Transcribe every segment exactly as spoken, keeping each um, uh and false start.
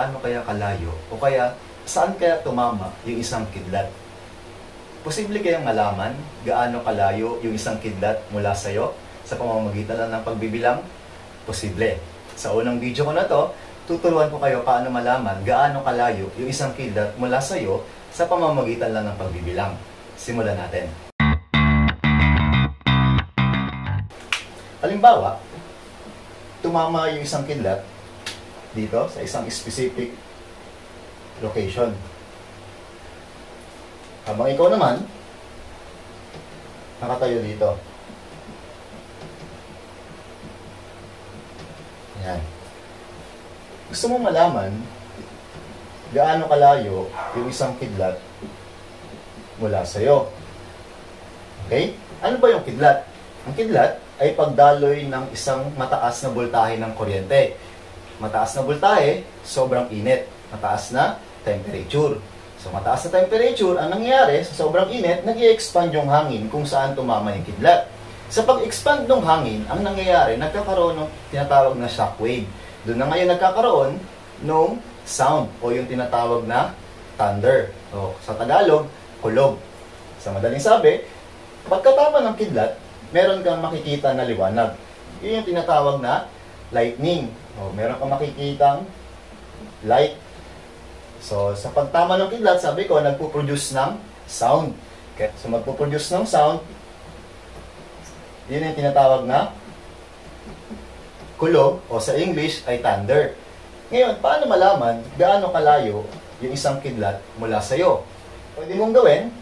gaano kaya kalayo o kaya saan kaya tumama yung isang kidlat. Posible kayang malaman gaano kalayo yung isang kidlat mula sa iyo sa pamamagitan lang ng pagbibilang? Posible. Sa unang video ko na to, tuturuan ko kayo paano malaman gaano kalayo yung isang kidlat mula sa iyo sa pamamagitan lang ng pagbibilang. Simulan natin. Halimbawa, tumama yung isang kidlat dito sa isang specific location. Habang ikaw naman, nakatayo dito. Ayan. Gusto mo malaman gaano kalayo yung isang kidlat mula sa iyo. Okay? Ano ba yung kidlat? Ang kidlat ay pagdaloy ng isang mataas na boltahe ng kuryente. Mataas na boltahe, sobrang init. Mataas na temperature. So, mataas na temperature, ang nangyayari sa sobrang init, nag-i-expand yung hangin kung saan tumama yung kidlat. Sa pag-expand ng hangin, ang nangyayari, nagkakaroon ng tinatawag na shockwave. Doon na ngayon nagkakaroon ng sound o yung tinatawag na thunder. O, sa Tagalog, kulog. Sa madaling sabi, pagkatama ng kidlat, meron kang makikita na liwanag. Yun yung tinatawag na lightning. O, meron kang makikitang light. So, sa pagtama ng kidlat, sabi ko, nagpo-produce ng sound. Okay? So, magpo-produce ng sound, yun yung tinatawag na kulog, o sa English ay thunder. Ngayon, paano malaman gaano kalayo yung isang kidlat mula sa iyo? Pwede mong gawin,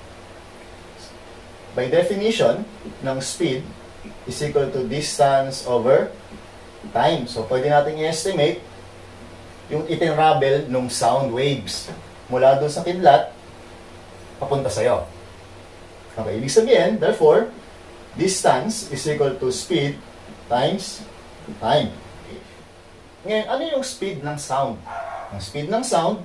by definition, ng speed is equal to distance over time. So, pwede natin i-estimate yung itinravel ng sound waves mula doon sa kidlat papunta sa iyo. Okay, ibig sabihin, therefore, distance is equal to speed times time. Ngayon, ano yung speed ng sound? Ang speed ng sound,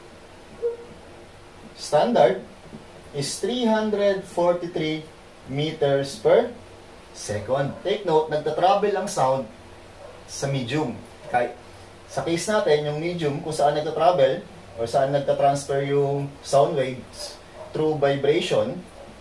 standard, is three hundred forty-three meters per second. Take note, nagtatravel ang sound sa medium. Kahit sa case natin, yung medium, kung saan nagtatravel or saan nagtatransfer yung sound waves through vibration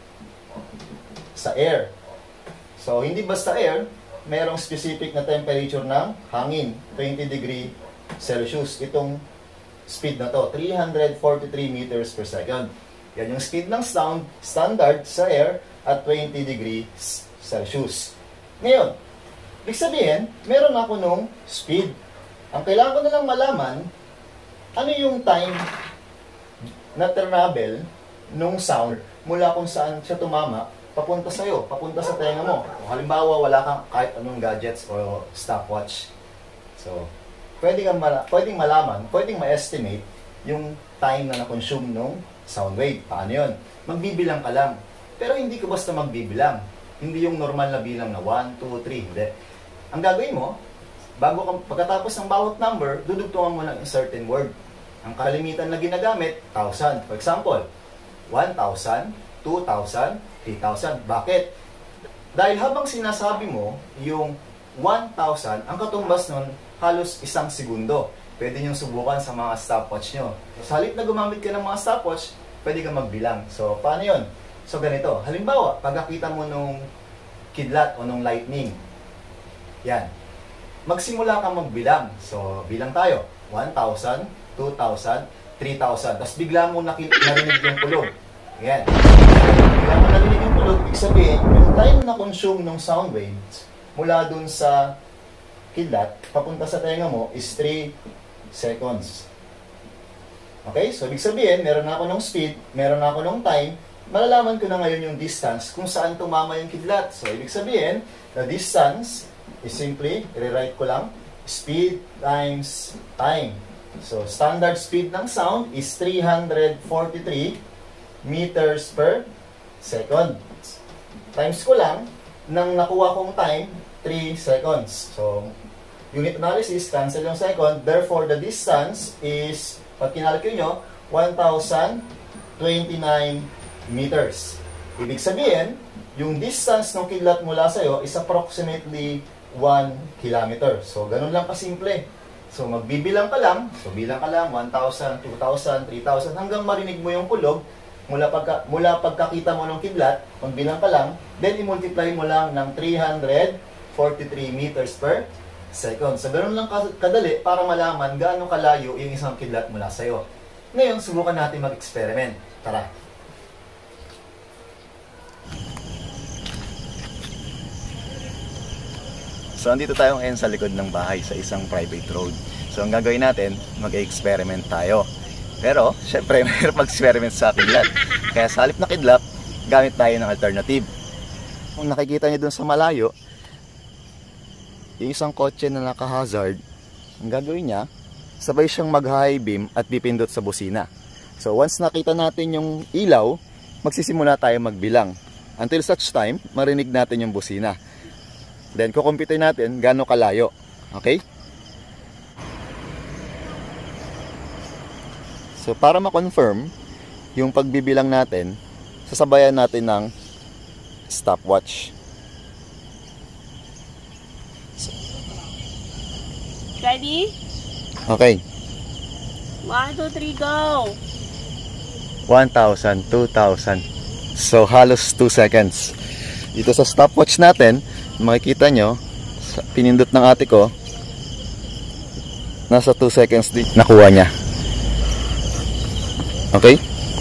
sa air. So, hindi basta air, merong specific na temperature ng hangin, twenty degree Celsius. Itong speed na to, three hundred forty-three meters per second. Yan yung speed ng sound, standard sa air at twenty degrees Celsius. Ngayon, ibig sabihin, meron ako nung speed. Ang kailangan ko na lang malaman, ano yung time na travel nung sound mula kung saan siya tumama, papunta sa'yo, papunta sa tenga mo. O, halimbawa, wala kang kahit anong gadgets o stopwatch. So, pwedeng, mala pwedeng malaman, pwedeng ma-estimate yung time na na-consume nung sound wave. Paano yun? Magbibilang ka lang. Pero hindi ka basta magbibilang. Hindi yung normal na bilang na one, two, three. Hindi. Ang gagawin mo, bago ka, pagkatapos ng bawat number, dudugtungan mo ng certain word. Ang kalimitan na ginagamit, thousand. For example, one thousand, two thousand, three thousand. Bakit? Dahil habang sinasabi mo yung one thousand, ang katumbas nun, halos isang segundo. Pwede nyo subukan sa mga stopwatch nyo. Sa halip na gumamit ka ng mga stopwatch, pwede kang magbilang. So, paano yun? So, ganito. Halimbawa, pagkakita mo nung kidlat o nung lightning, yan. Magsimula kang magbilang. So, bilang tayo. one thousand, two thousand, three thousand. Tapos bigla mo narinig yung kulog. Yan. Bigla mo narinig yung kulog. Ibig sabihin, yung time na consume ng sound waves mula dun sa kidlat, papunta sa tenga mo is three seconds. Okay? So, ibig sabihin, meron na ako ng speed, meron na ako ng time, malalaman ko na ngayon yung distance kung saan tumama yung kidlat. So, ibig sabihin, the distance is simply, i-rewrite ko lang, speed times time. So, standard speed ng sound is three hundred forty-three meters per second. Times ko lang, nang nakuha kong time, three seconds. So, unit analysis, cancel yung second. Therefore, the distance is, pag kinalculate nyo, one thousand twenty-nine meters. Ibig sabihin, yung distance ng kidlat mula sa'yo is approximately one kilometer. So, ganun lang kasimple. So, magbibilang ka lang. So, bilang ka lang, one thousand, two thousand, three thousand, hanggang marinig mo yung kulog. Mula, pagka, mula pagkakita mo ng kidlat, magbilang ka lang, then i-multiply mo lang ng three hundred forty-three meters per second. So, ganoon lang kadali para malaman gaano kalayo yung isang kidlat mula sa'yo. Ngayon, subukan natin mag-experiment. Tara! So, andito tayo ngayon sa likod ng bahay sa isang private road. So, ang gagawin natin, mag-experiment tayo. Pero, syempre, mayroon mag-experiment sa kidlat. Kaya sa halip na kidlat, gamit tayo ng alternative. Kung nakikita niyo dun sa malayo, yung isang kotse na naka-hazard, ang gagawin niya, sabay siyang mag-high beam at pipindot sa busina. So, once nakita natin yung ilaw, magsisimula tayo magbilang. Until such time, marinig natin yung busina. Then, kukumpute natin gaano kalayo. Okay? So, para ma-confirm yung pagbibilang natin, sasabayan natin ng stopwatch. Ready? Okay. one, two, three, go! one thousand, two thousand. So, halos two seconds. Dito sa stopwatch natin, makikita nyo, pinindot ng ate ko, nasa two seconds din nakuha niya. Okay?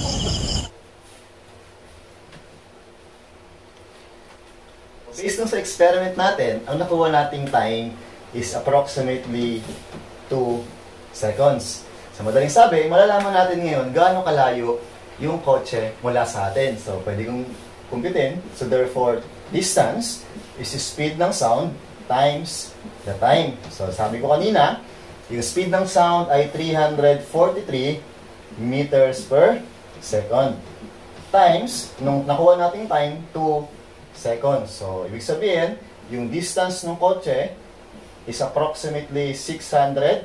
Based sa experiment natin, ang nakuha nating time is approximately two seconds. Sa madaling sabi, malalaman natin ngayon gaano kalayo yung kotse mula sa atin. So, pwede kong kumpitin. So, therefore, distance is the speed ng sound times the time. So, sabi ko kanina, yung speed ng sound ay three hundred forty-three meters per second. Times, nung nakuha nating time, two seconds. So, ibig sabihin, yung distance ng kotse is approximately six hundred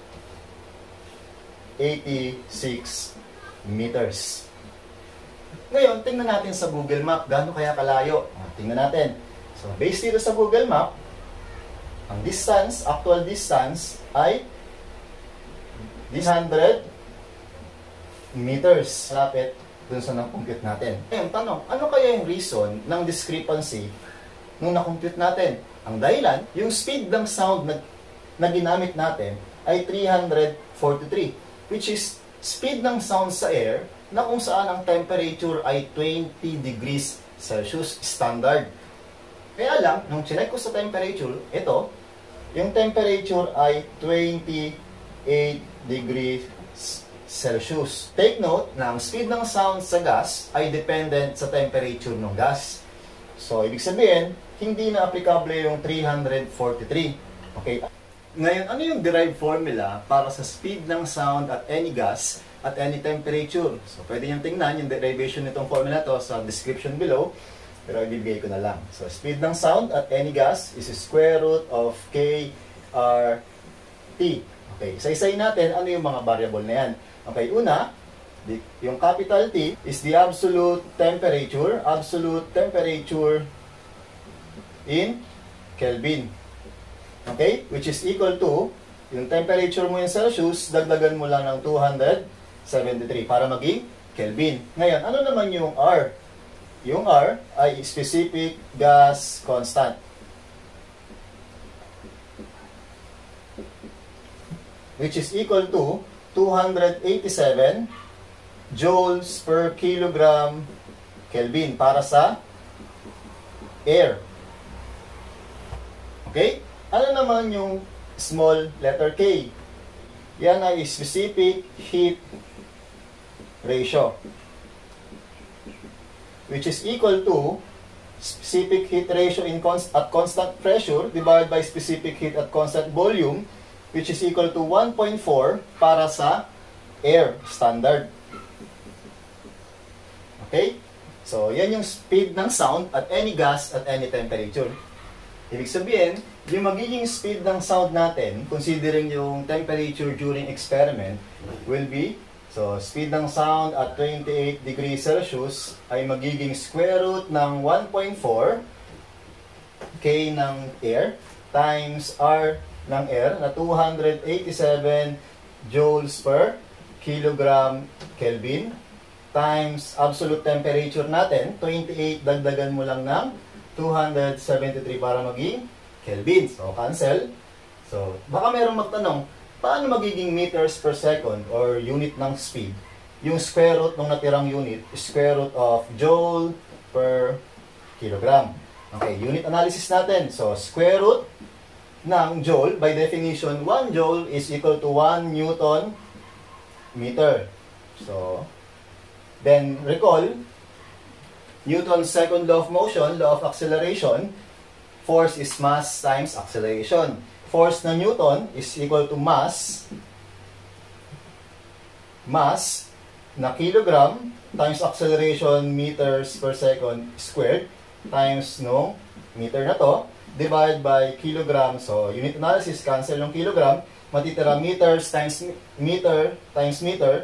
eighty-six meters. Ngayon, tingnan natin sa Google Map, gaano kaya kalayo. Tingnan natin. So, based dito sa Google Map, ang distance, actual distance, ay one hundred meters. Lapit dun sa na-compute natin. Ngayon, tanong, ano kaya yung reason ng discrepancy nung na-compute natin? Ang dahilan, yung speed ng sound na, na ginamit natin ay three hundred forty-three, which is speed ng sound sa air na kung saan ang temperature ay twenty degrees Celsius standard. Kaya lang, nung chinek ko sa temperature, ito, yung temperature ay twenty-eight degrees Celsius. Take note na ang speed ng sound sa gas ay dependent sa temperature ng gas. So, ibig sabihin, hindi na applicable yung three hundred forty-three. Okay? Ngayon, ano yung derived formula para sa speed ng sound at any gas at any temperature? So, pwede nyo tingnan yung derivation nitong formula to sa description below. Pero ibibigay ko na lang. So, speed ng sound at any gas is square root of K R T. Okay, isa-isayin natin ano yung mga variable na yan. Okay, una, yung capital T is the absolute temperature, absolute temperature in Kelvin. Okay, which is equal to, yung temperature mo in Celsius, dagdagan mo lang ng two hundred seventy-three para maging Kelvin. Ngayon, ano naman yung R? Yung R ay specific gas constant, which is equal to two hundred eighty-seven joules per kilogram Kelvin para sa air. Okay? Ano naman yung small letter K? Yan ay specific heat ratio, which is equal to specific heat ratio in const at constant pressure divided by specific heat at constant volume, which is equal to one point four para sa air standard. Okay? So, yan yung speed ng sound at any gas at any temperature. Ibig sabihin, yung magiging speed ng sound natin, considering yung temperature during experiment, will be, so, speed ng sound at twenty-eight degrees Celsius ay magiging square root ng one point four K ng air times R ng air na two hundred eighty-seven joules per kilogram Kelvin times absolute temperature natin, twenty-eight, dagdagan mo lang ng two hundred seventy-three para maging Kelvin. So, cancel. So, baka merong magtanong, paano magiging meters per second or unit ng speed? Yung square root ng natirang unit, square root of joule per kilogram. Okay, unit analysis natin. So, square root ng joule, by definition, one joule is equal to one newton meter. So, then recall, Newton's second law of motion, law of acceleration, force is mass times acceleration. Force na Newton is equal to mass, mass na kilogram times acceleration meters per second squared times no meter na to, divide by kilogram. So, unit analysis, cancel yung kilogram. Matitira meters times meter times meter.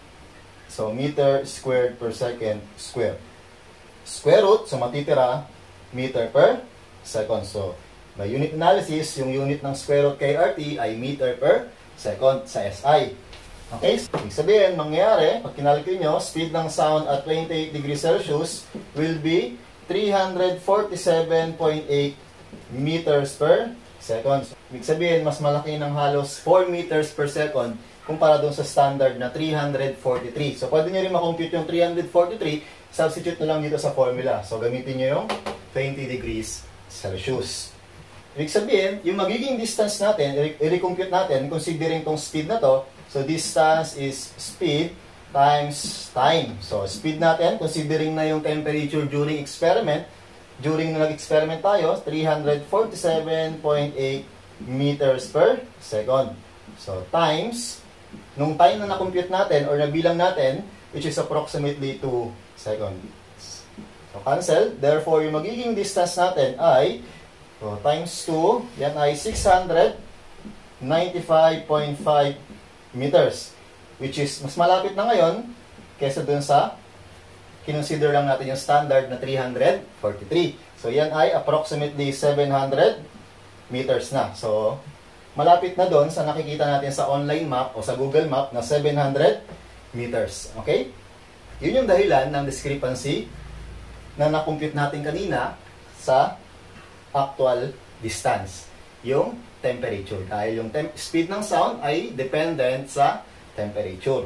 So, meter squared per second square. Square root, so matitira meter per second. So, by unit analysis, yung unit ng square root kay R T ay meter per second sa S I. Okay? Ibig sabihin, mangyayari, pag kinalculate nyo, speed ng sound at twenty-eight degrees Celsius will be three hundred forty-seven point eight meters per second. Ibig sabihin, mas malaki ng halos four meters per second kumpara doon sa standard na three hundred forty-three. So, pwede nyo rin makompute yung three hundred forty-three, substitute na lang dito sa formula. So, gamitin nyo yung twenty degrees Celsius. Ibig sabihin, yung magiging distance natin, i-recompute natin, considering tong speed na to. So, distance is speed times time. So, speed natin, considering na yung temperature during experiment, during na nag-experiment tayo, three hundred forty-seven point eight meters per second. So, times, nung time na na-compute natin or nabilang natin, which is approximately two seconds. So, cancel. Therefore, yung magiging distance natin ay, so, times two, yan ay six hundred ninety-five point five meters. Which is, mas malapit na ngayon kesa dun sa kinonsider lang natin yung standard na three hundred forty-three. So, yan ay approximately seven hundred meters na. So, malapit na doon sa nakikita natin sa online map o sa Google Map na seven hundred meters. Okay? Yun yung dahilan ng discrepancy na na-compute natin kanina sa actual distance. Yung temperature. Dahil yung temp speed ng sound ay dependent sa temperature.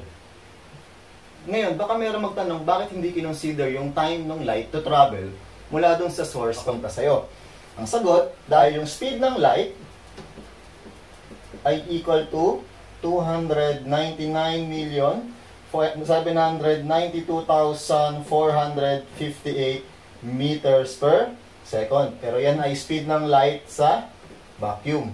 Ngayon, baka mayroong magtanong, bakit hindi kinonsider yung time ng light to travel mula dun sa source punta sa'yo? Ang sagot, dahil yung speed ng light ay equal to two hundred ninety-nine million seven hundred ninety-two thousand four hundred fifty-eight meters per second. Pero yan ay speed ng light sa vacuum.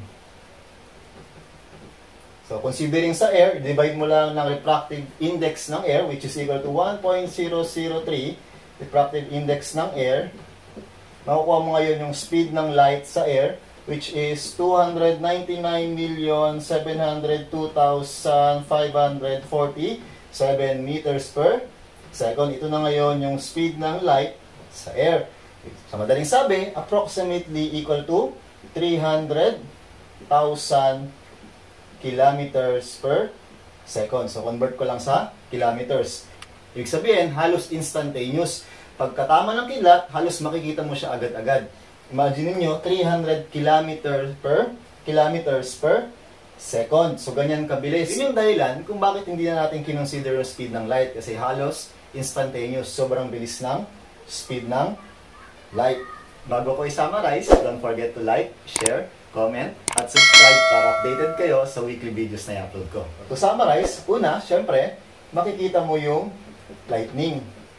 So, considering sa air, divide mo lang ng refractive index ng air, which is equal to one point zero zero three, refractive index ng air. Makukuha mo ngayon yung speed ng light sa air, which is two hundred ninety-nine million seven hundred two thousand five hundred forty-seven meters per second. Ito na ngayon yung speed ng light sa air. Sa madaling sabi, approximately equal to three hundred thousand kilometers per second. So, convert ko lang sa kilometers. Ibig sabihin, halos instantaneous. Pagkatama ng kilat, halos makikita mo siya agad-agad. Imagine niyo three hundred kilometers per kilometers per second. So, ganyan kabilis. Yun yung dahilan kung bakit hindi na natin kinonsider yung speed ng light. Kasi halos instantaneous. Sobrang bilis ng speed ng light. Bago ko i-summarize, don't forget to like, share, comment, at subscribe para updated kayo sa weekly videos na i-upload ko. To summarize, una, syempre, makikita mo yung lightning.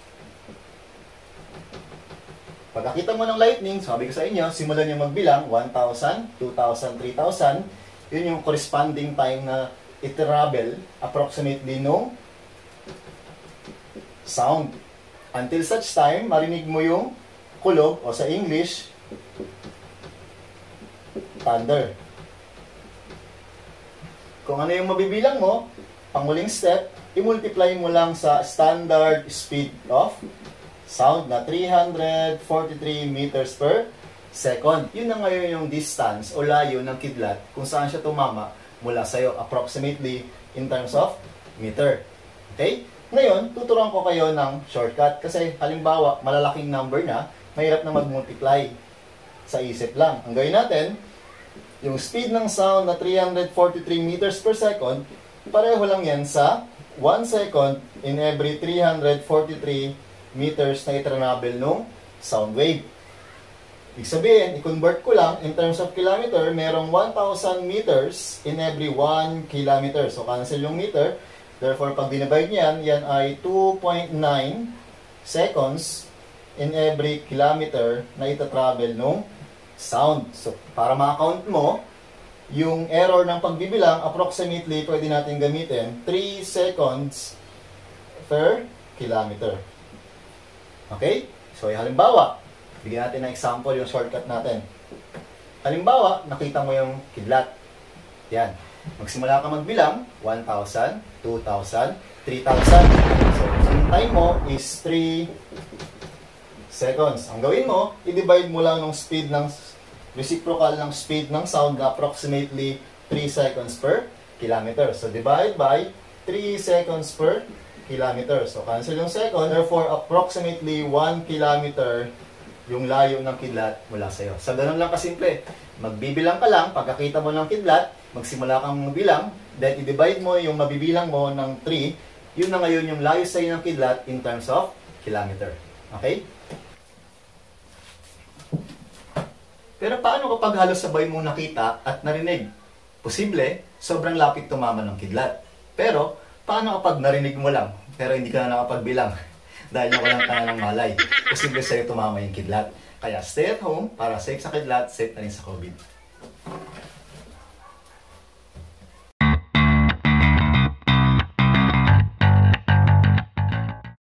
Pagkakita mo ng lightning, sabi ko sa inyo, simulan nyo magbilang, one thousand, two thousand, three thousand. Yun yung corresponding time na i-travel approximately no sound. Until such time, marinig mo yung kulog, o sa English, thunder. Kung ano yung mabibilang mo, panguling step, i-multiply mo lang sa standard speed of sound na three hundred forty-three meters per second. Yun na ngayon yung distance o layo ng kidlat kung saan siya tumama mula sa'yo, approximately in terms of meter. Okay? Ngayon, tuturuan ko kayo ng shortcut kasi halimbawa, malalaking number na, mahirap na mag-multiply sa isip lang. Ang gawin natin, yung speed ng sound na three hundred forty-three meters per second, pareho lang yan sa one second in every three hundred forty-three meters na itravel nung sound wave. Ibig sabihin, i-convert ko lang, in terms of kilometer, merong one thousand meters in every one kilometer. So, cancel yung meter. Therefore, pag dinivide niyan, yan ay two point nine seconds in every kilometer na ita-travel nung sound. So, para ma-count mo, yung error ng pagbibilang, approximately, pwede natin gamitin three seconds per kilometer. Okay? So, halimbawa, bigyan natin ng example yung shortcut natin. Halimbawa, nakita mo yung kidlat. Yan. Magsimula ka magbilang, one thousand, two thousand, three thousand. So, yung time mo is three seconds. Ang gawin mo, i-divide mo lang ng speed ng reciprocal ng speed ng sound na approximately three seconds per kilometer. So, divide by three seconds per kilometer. So, cancel yung second. Therefore, approximately one kilometer yung layo ng kidlat mula sa'yo. Sa ganun lang kasimple. Magbibilang ka lang, pagkakita mo ng kidlat, magsimula kang bilang, then i-divide mo yung mabibilang mo ng three, yun na ngayon yung layo sa'yo ng kidlat in terms of kilometer. Okay? Pero paano kapag halos sabay mong nakita at narinig? Posible, sobrang lapit tumama ng kidlat. Pero, paano kapag narinig mo lang, pero hindi ka na nakapagbilang? Dahil nawalan ka na ng malay. Posible sa'yo tumama yung kidlat. Kaya stay at home para safe sa kidlat, safe na rin sa COVID.